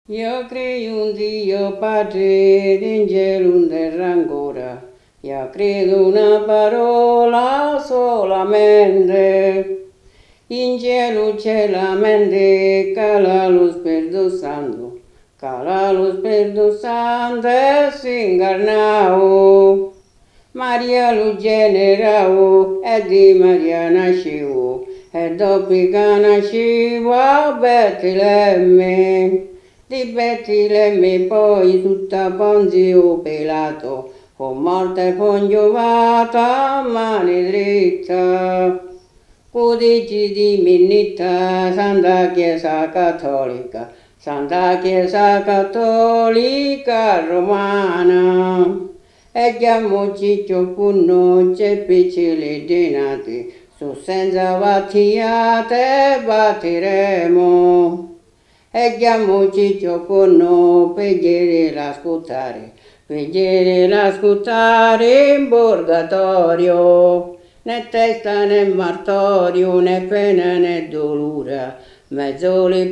Io credo un Dio Padre, in cielo in terra ancora. Io credo una parola solamente. In cielo c'è la mente, cala lo Spirito Santo. Cala lo Spirito Santo e si incarnao. Maria lo generao, e di Maria nascevo. E dopo che nascevo a Betlemme. Di Betlemme poi tutta Ponzio Pilato, con morte congiovata a mani dritta. Codici di Minnita, Santa Chiesa Cattolica, Santa Chiesa Cattolica Romana. E chiamo Ciccio Punno, c'è piccoli dinati, su senza battiate battiremo. E chiamo Ciccio Punno, per l'ascoltare in purgatorio. Né testa né martorio, né pena né dolore, mezz'ora